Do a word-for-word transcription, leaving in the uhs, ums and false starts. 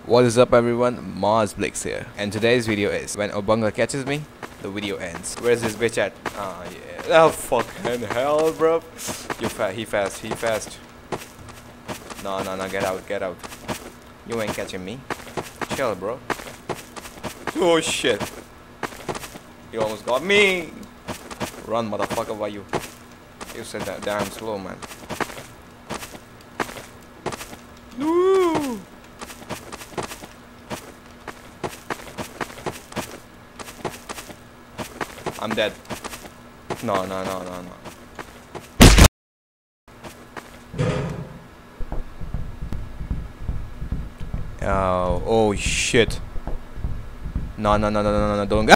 What is up everyone, Mars Blix here, and today's video is when OBUNGA catches me, the video ends. Where's this bitch at? Ah uh, yeah. Oh fucking hell bro. You fa he fast, he fast. No no no, get out, get out. You ain't catching me. Chill bro. Oh shit. You almost got me. Run motherfucker, why you? You said that damn slow man. Woo! I'm dead. No, no, no, no, no. Oh, oh shit. No, no, no, no, no, no, no, don't.